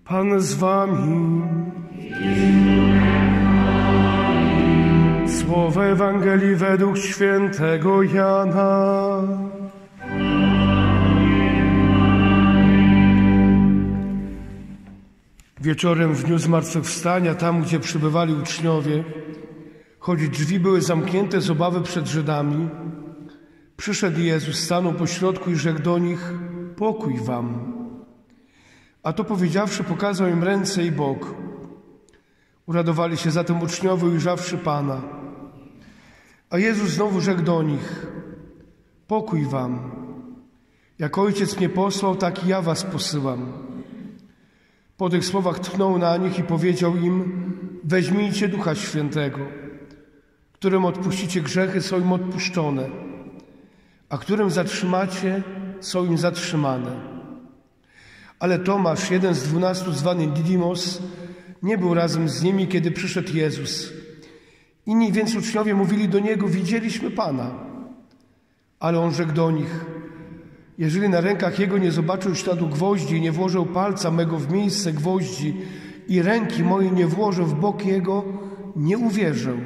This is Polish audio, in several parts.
Pan z wami. Słowo Ewangelii według świętego Jana. Wieczorem w dniu zmartwychwstania, tam gdzie przybywali uczniowie, choć drzwi były zamknięte z obawy przed Żydami, przyszedł Jezus, stanął pośrodku i rzekł do nich: pokój wam. A to powiedziawszy, pokazał im ręce i bok. Uradowali się zatem uczniowie, ujrzawszy Pana. A Jezus znowu rzekł do nich: pokój wam. Jak Ojciec mnie posłał, tak i ja was posyłam. Po tych słowach tchnął na nich i powiedział im: weźmijcie Ducha Świętego. Którym odpuścicie grzechy, są im odpuszczone, a którym zatrzymacie, są im zatrzymane. Ale Tomasz, jeden z 12, zwany Didymos, nie był razem z nimi, kiedy przyszedł Jezus. Inni więc uczniowie mówili do Niego: widzieliśmy Pana. Ale On rzekł do nich: jeżeli na rękach Jego nie zobaczył śladu gwoździ i nie włożył palca mego w miejsce gwoździ i ręki mojej nie włożę w bok Jego, nie uwierzę.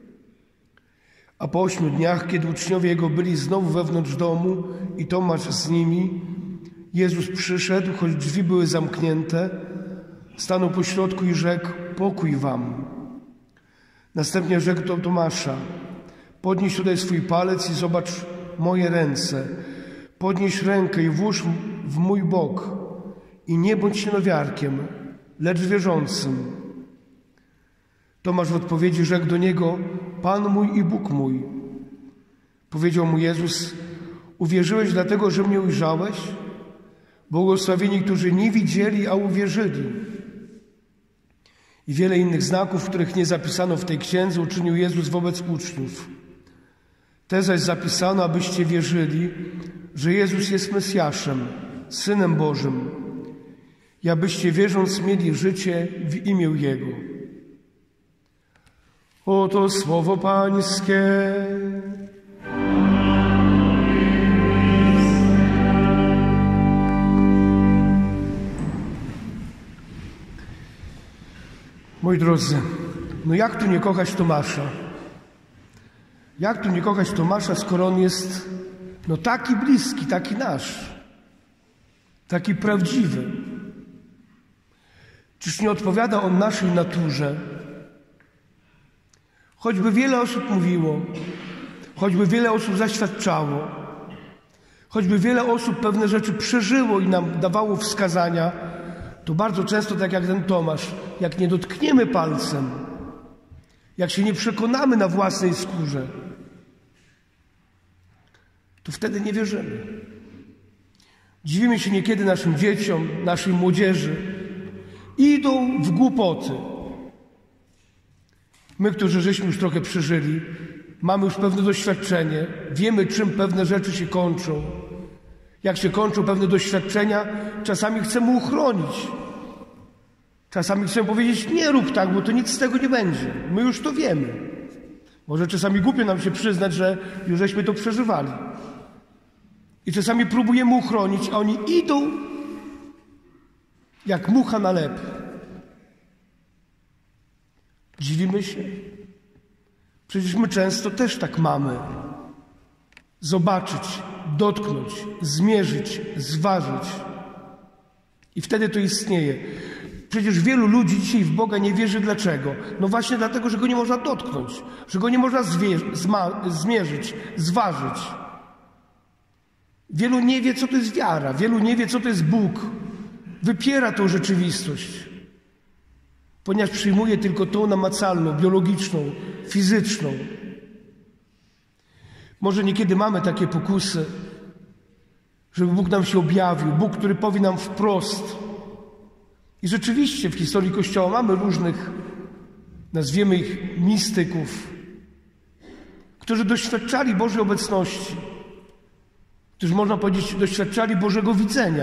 A po 8 dniach, kiedy uczniowie Jego byli znowu wewnątrz domu i Tomasz z nimi, Jezus przyszedł, choć drzwi były zamknięte, stanął pośrodku i rzekł: pokój wam. Następnie rzekł do Tomasza: podnieś tutaj swój palec i zobacz moje ręce. Podnieś rękę i włóż w mój bok i nie bądź niedowiarkiem, lecz wierzącym. Tomasz w odpowiedzi rzekł do Niego: Pan mój i Bóg mój. Powiedział mu Jezus: uwierzyłeś dlatego, że mnie ujrzałeś? Błogosławieni, którzy nie widzieli, a uwierzyli. I wiele innych znaków, których nie zapisano w tej księdze, uczynił Jezus wobec uczniów. Te zaś zapisano, abyście wierzyli, że Jezus jest Mesjaszem, Synem Bożym, i abyście wierząc mieli życie w imię Jego. Oto słowo Pańskie. Moi drodzy, no jak tu nie kochać Tomasza? Jak tu nie kochać Tomasza, skoro on jest taki bliski, taki nasz, taki prawdziwy? Czyż nie odpowiada on naszej naturze? Choćby wiele osób mówiło, choćby wiele osób zaświadczało, choćby wiele osób pewne rzeczy przeżyło i nam dawało wskazania, to bardzo często, tak jak ten Tomasz, jak nie dotkniemy palcem, jak się nie przekonamy na własnej skórze, to wtedy nie wierzymy. Dziwimy się niekiedy naszym dzieciom, naszej młodzieży. Idą w głupoty. My, którzy żeśmy już trochę przeżyli, mamy już pewne doświadczenie, wiemy, czym pewne rzeczy się kończą. Jak się kończą pewne doświadczenia, czasami chcemy uchronić. Czasami chcemy powiedzieć: nie rób tak, bo to nic z tego nie będzie. My już to wiemy. Może czasami głupio nam się przyznać, że już żeśmy to przeżywali. I czasami próbujemy uchronić, a oni idą jak mucha na lep. Dziwimy się. Przecież my często też tak mamy. Zobaczyć, dotknąć, zmierzyć, zważyć. I wtedy to istnieje. Przecież wielu ludzi dzisiaj w Boga nie wierzy. Dlaczego? No właśnie dlatego, że Go nie można dotknąć, że Go nie można zmierzyć, zważyć. Wielu nie wie, co to jest wiara. Wielu nie wie, co to jest Bóg. Wypiera tą rzeczywistość, ponieważ przyjmuje tylko tą namacalną, biologiczną, fizyczną. Może niekiedy mamy takie pokusy, żeby Bóg nam się objawił, Bóg, który powie nam wprost. I rzeczywiście w historii Kościoła mamy różnych, nazwiemy ich mistyków, którzy doświadczali Bożej obecności, którzy, można powiedzieć, doświadczali Bożego widzenia.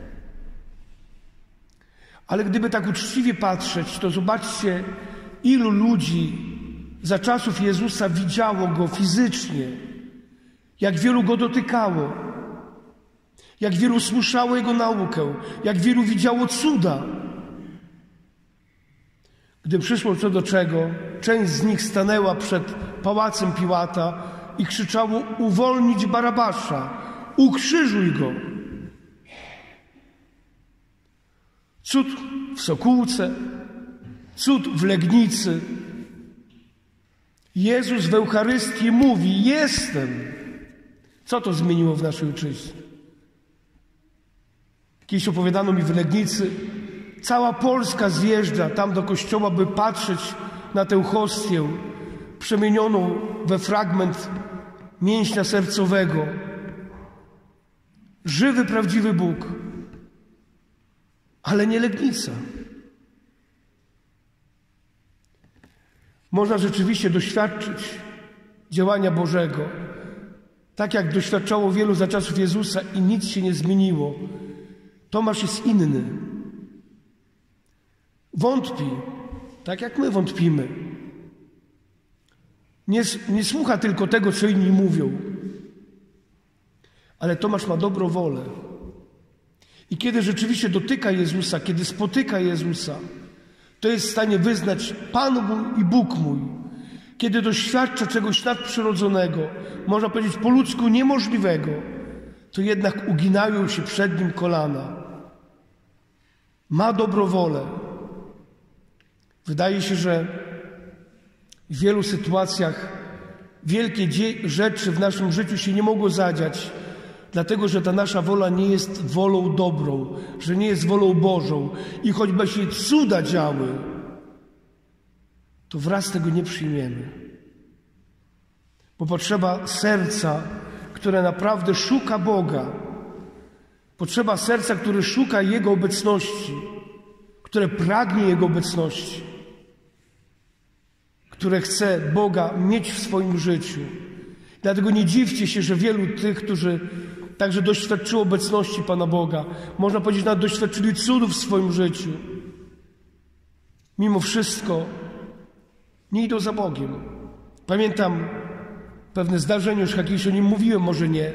Ale gdyby tak uczciwie patrzeć, to zobaczcie, ilu ludzi za czasów Jezusa widziało Go fizycznie, jak wielu Go dotykało, jak wielu słyszało Jego naukę, jak wielu widziało cuda. Gdy przyszło co do czego, część z nich stanęła przed pałacem Piłata i krzyczało: uwolnić Barabasza, ukrzyżuj go. Cud w Sokółce, cud w Legnicy. Jezus w Eucharystii mówi: jestem. Co to zmieniło w naszej ojczyźnie? Kiedyś opowiadano mi w Legnicy, cała Polska zjeżdża tam do kościoła, by patrzeć na tę hostię przemienioną we fragment mięśnia sercowego. Żywy, prawdziwy Bóg. Ale nie Legnica. Można rzeczywiście doświadczyć działania Bożego, tak jak doświadczało wielu za czasów Jezusa i nic się nie zmieniło. Tomasz jest inny. Wątpi, tak jak my wątpimy. Nie słucha tylko tego, co inni mówią. Ale Tomasz ma dobrą wolę. I kiedy rzeczywiście dotyka Jezusa, kiedy spotyka Jezusa, to jest w stanie wyznać: Pan mój i Bóg mój. Kiedy doświadcza czegoś nadprzyrodzonego, można powiedzieć po ludzku niemożliwego, to jednak uginają się przed Nim kolana. Ma dobrą wolę. Wydaje się, że w wielu sytuacjach wielkie rzeczy w naszym życiu się nie mogło zadziać, dlatego że ta nasza wola nie jest wolą dobrą, że nie jest wolą Bożą. I choćby się cuda działy, to wraz tego nie przyjmiemy. Bo potrzeba serca, które naprawdę szuka Boga. Potrzeba serca, które szuka Jego obecności, które pragnie Jego obecności, które chce Boga mieć w swoim życiu. Dlatego nie dziwcie się, że wielu tych, którzy także doświadczyło obecności Pana Boga, można powiedzieć, nawet doświadczyli cudów w swoim życiu, mimo wszystko nie idą za Bogiem. Pamiętam pewne zdarzenie, już jakieś o nim mówiłem, może nie.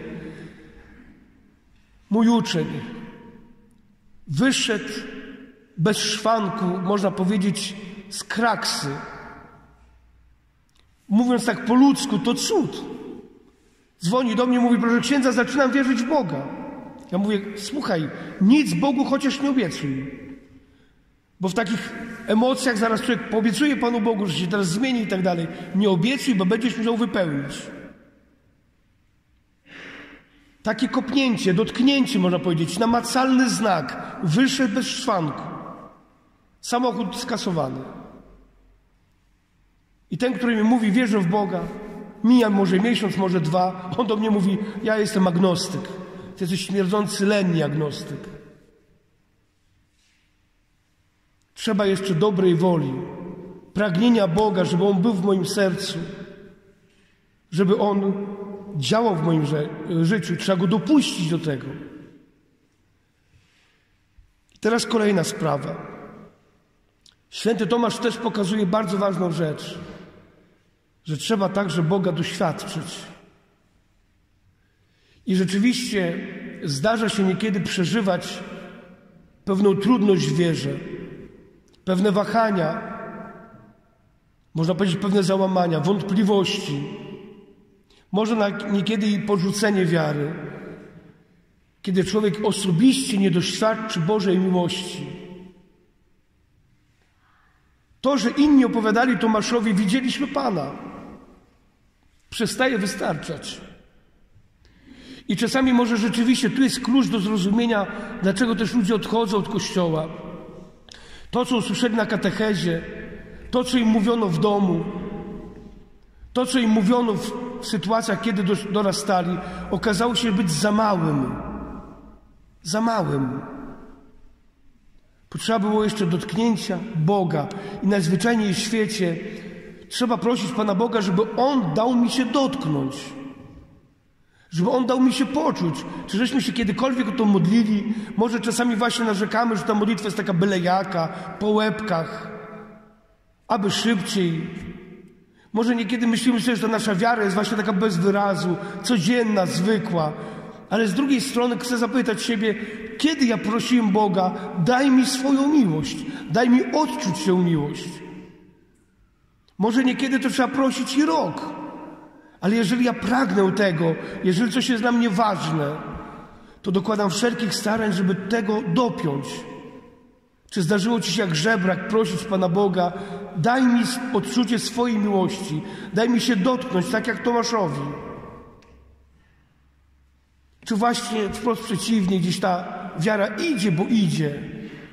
Mój uczeń wyszedł bez szwanku, można powiedzieć, z kraksy. Mówiąc tak po ludzku, to cud. Dzwoni do mnie, mówi: proszę księdza, zaczynam wierzyć w Boga. Ja mówię: słuchaj, nic Bogu chociaż nie obiecuj. Bo w takich emocjach zaraz człowiek poobiecuje Panu Bogu, że się teraz zmieni i tak dalej. Nie obiecuj, bo będziesz musiał wypełnić. Takie kopnięcie, dotknięcie, można powiedzieć, namacalny znak. Wyszedł bez szwanku. Samochód skasowany. I ten, który mi mówi: wierzę w Boga, mija może miesiąc, może dwa, on do mnie mówi: ja jestem agnostyk. Ty jesteś śmierdzący, lenni agnostyk. Trzeba jeszcze dobrej woli, pragnienia Boga, żeby On był w moim sercu, żeby On działał w moim życiu. Trzeba Go dopuścić do tego. Teraz kolejna sprawa. Święty Tomasz też pokazuje bardzo ważną rzecz, że trzeba także Boga doświadczyć. I rzeczywiście zdarza się niekiedy przeżywać pewną trudność w wierze, pewne wahania, można powiedzieć pewne załamania, wątpliwości, może niekiedy i porzucenie wiary, kiedy człowiek osobiście nie doświadczy Bożej miłości. To, że inni opowiadali Tomaszowi: widzieliśmy Pana, przestaje wystarczać. I czasami może rzeczywiście tu jest klucz do zrozumienia, dlaczego też ludzie odchodzą od Kościoła. To, co usłyszeli na katechezie, to, co im mówiono w domu, to, co im mówiono w sytuacjach, kiedy dorastali, okazało się być za małym. Za małym. Potrzeba było jeszcze dotknięcia Boga. I najzwyczajniej w świecie trzeba prosić Pana Boga, żeby On dał mi się dotknąć. Żeby On dał mi się poczuć. Czy żeśmy się kiedykolwiek o to modlili? Może czasami właśnie narzekamy, że ta modlitwa jest taka byle jaka, po łebkach, aby szybciej. Może niekiedy myślimy sobie, że ta nasza wiara jest właśnie taka bez wyrazu, codzienna, zwykła. Ale z drugiej strony chcę zapytać siebie, kiedy ja prosiłem Boga: daj mi swoją miłość, daj mi odczuć tę miłość. Może niekiedy to trzeba prosić i rok. Ale jeżeli ja pragnę tego, jeżeli coś jest dla mnie ważne, to dokładam wszelkich starań, żeby tego dopiąć. Czy zdarzyło ci się jak żebrak prosić Pana Boga, daj mi odczucie swojej miłości, daj mi się dotknąć, tak jak Tomaszowi. Czy właśnie wprost przeciwnie, gdzieś ta wiara idzie, bo idzie.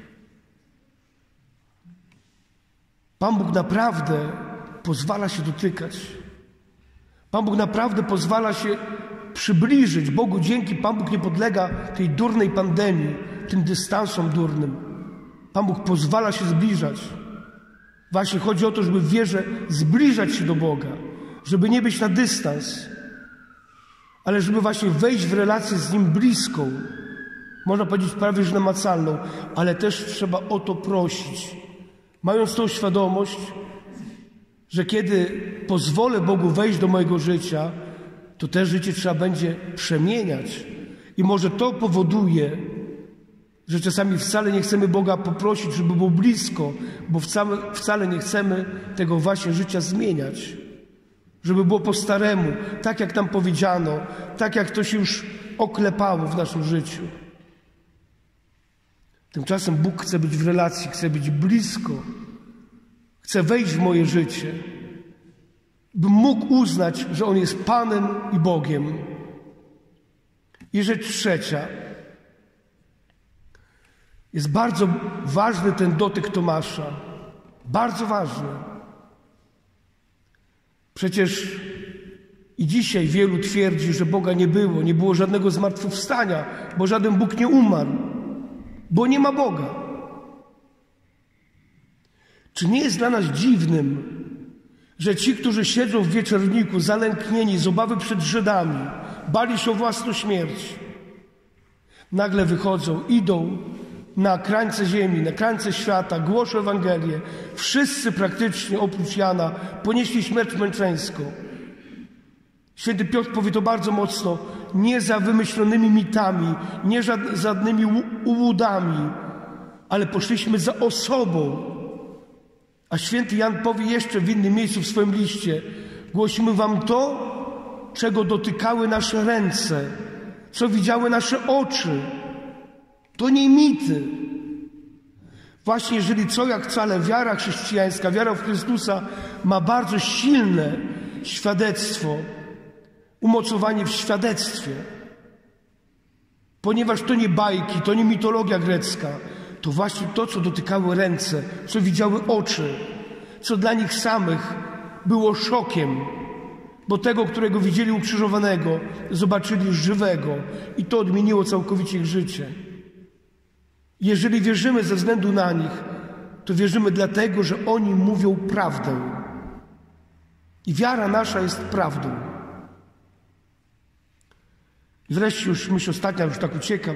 Pan Bóg naprawdę pozwala się dotykać. Pan Bóg naprawdę pozwala się przybliżyć. Bogu dzięki Pan Bóg nie podlega tej durnej pandemii, tym dystansom durnym. Pan Bóg pozwala się zbliżać. Właśnie chodzi o to, żeby w wierze zbliżać się do Boga, żeby nie być na dystans, ale żeby właśnie wejść w relację z Nim bliską, można powiedzieć prawie że namacalną, ale też trzeba o to prosić. Mając tą świadomość, że kiedy pozwolę Bogu wejść do mojego życia, to te życie trzeba będzie przemieniać. I może to powoduje, że czasami wcale nie chcemy Boga poprosić, żeby był blisko, bo wcale nie chcemy tego właśnie życia zmieniać. Żeby było po staremu, tak jak nam powiedziano, tak jak to się już oklepało w naszym życiu. Tymczasem Bóg chce być w relacji, chce być blisko, chce wejść w moje życie, bym mógł uznać, że On jest Panem i Bogiem. I rzecz trzecia. Jest bardzo ważny ten dotyk Tomasza. Bardzo ważny. Przecież i dzisiaj wielu twierdzi, że Boga nie było żadnego zmartwychwstania, bo żaden Bóg nie umarł, bo nie ma Boga. Czy nie jest dla nas dziwnym, że ci, którzy siedzą w wieczorniku zalęknieni z obawy przed Żydami, bali się o własną śmierć, nagle wychodzą, idą na krańce ziemi, na krańce świata, głoszą Ewangelię. Wszyscy praktycznie, oprócz Jana, ponieśli śmierć męczeńską. Święty Piotr powie to bardzo mocno, nie za wymyślonymi mitami, nie za żadnymi ułudami, ale poszliśmy za osobą. A święty Jan powie jeszcze w innym miejscu w swoim liście, głosimy wam to, czego dotykały nasze ręce, co widziały nasze oczy. To nie mity. Właśnie jeżeli co jak wcale wiara chrześcijańska, wiara w Chrystusa ma bardzo silne świadectwo, umocowanie w świadectwie. Ponieważ to nie bajki, to nie mitologia grecka, to właśnie to, co dotykały ręce, co widziały oczy, co dla nich samych było szokiem, bo tego, którego widzieli ukrzyżowanego, zobaczyli żywego i to odmieniło całkowicie ich życie. Jeżeli wierzymy ze względu na nich, to wierzymy dlatego, że oni mówią prawdę. I wiara nasza jest prawdą. I wreszcie już myśl ostatnia, już tak uciekam.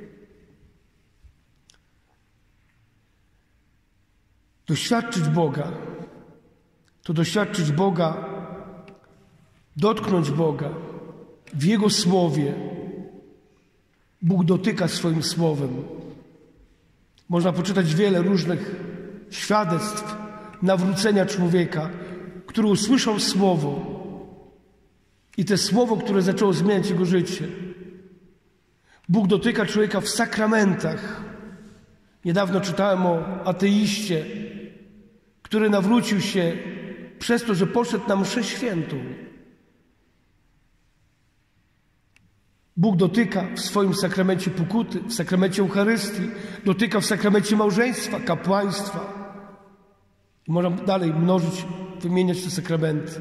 Doświadczyć Boga, to doświadczyć Boga, dotknąć Boga w Jego Słowie. Bóg dotyka swoim Słowem. Można poczytać wiele różnych świadectw nawrócenia człowieka, który usłyszał Słowo i to Słowo, które zaczęło zmieniać jego życie. Bóg dotyka człowieka w sakramentach. Niedawno czytałem o ateiście, który nawrócił się przez to, że poszedł na mszę świętą. Bóg dotyka w swoim sakramencie pokuty, w sakramencie Eucharystii, dotyka w sakramencie małżeństwa, kapłaństwa. Można dalej mnożyć, wymieniać te sakramenty.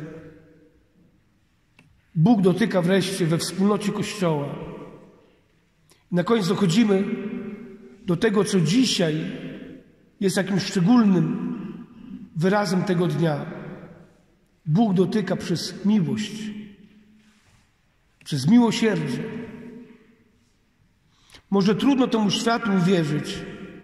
Bóg dotyka wreszcie we wspólnocie Kościoła. I na koniec dochodzimy do tego, co dzisiaj jest jakimś szczególnym wyrazem tego dnia. Bóg dotyka przez miłość, przez miłosierdzie. Może trudno temu światu uwierzyć,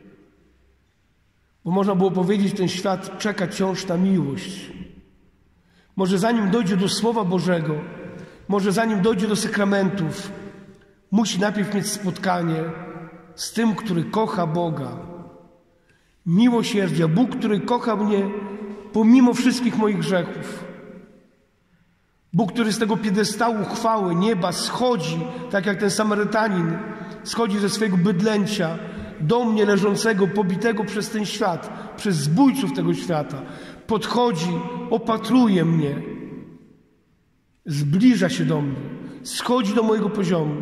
bo można było powiedzieć, ten świat czeka wciąż na miłość. Może zanim dojdzie do Słowa Bożego, może zanim dojdzie do sakramentów, musi najpierw mieć spotkanie z tym, który kocha Boga. Miłosierdzia. Bóg, który kocha mnie pomimo wszystkich moich grzechów. Bóg, który z tego piedestału chwały nieba schodzi, tak jak ten Samarytanin schodzi ze swojego bydlęcia do mnie leżącego, pobitego przez ten świat, przez zbójców tego świata. Podchodzi, opatruje mnie, zbliża się do mnie, schodzi do mojego poziomu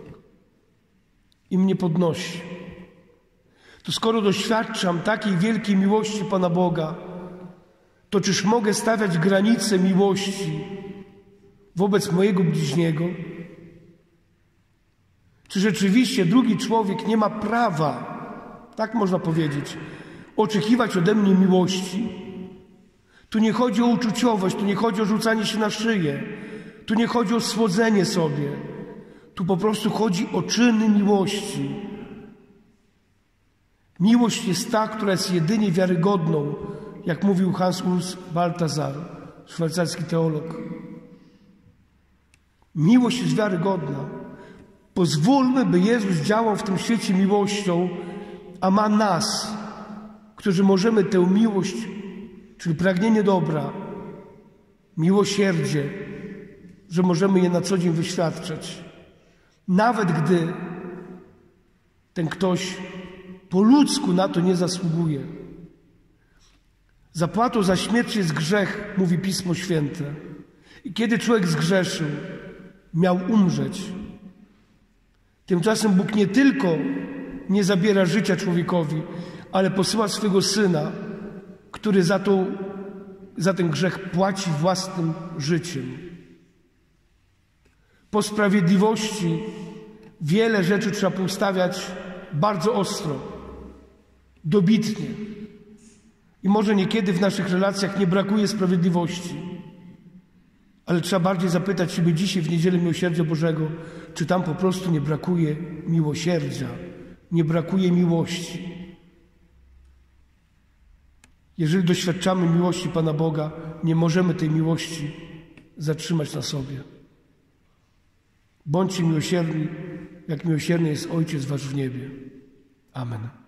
i mnie podnosi. To skoro doświadczam takiej wielkiej miłości Pana Boga, to czyż mogę stawiać granice miłości wobec mojego bliźniego? Czy rzeczywiście drugi człowiek nie ma prawa, tak można powiedzieć, oczekiwać ode mnie miłości? Tu nie chodzi o uczuciowość, tu nie chodzi o rzucanie się na szyję, tu nie chodzi o słodzenie sobie. Tu po prostu chodzi o czyny miłości. Miłość jest ta, która jest jedynie wiarygodną, jak mówił Hans Urs Balthasar, szwajcarski teolog. Miłość jest wiarygodna. Pozwólmy, by Jezus działał w tym świecie miłością, a ma nas, którzy możemy tę miłość, czyli pragnienie dobra, miłosierdzie, że możemy je na co dzień wyświadczać. Nawet gdy ten ktoś po ludzku na to nie zasługuje. Zapłatą za śmierć jest grzech, mówi Pismo Święte. I kiedy człowiek zgrzeszył, miał umrzeć. Tymczasem Bóg nie tylko nie zabiera życia człowiekowi, ale posyła swego Syna, który za ten grzech płaci własnym życiem. Po sprawiedliwości wiele rzeczy trzeba poustawiać bardzo ostro, dobitnie. I może niekiedy w naszych relacjach nie brakuje sprawiedliwości, ale trzeba bardziej zapytać siebie dzisiaj w Niedzielę Miłosierdzia Bożego, czy tam po prostu nie brakuje miłosierdzia, nie brakuje miłości. Jeżeli doświadczamy miłości Pana Boga, nie możemy tej miłości zatrzymać na sobie. Bądźcie miłosierni, jak miłosierny jest Ojciec Wasz w niebie. Amen.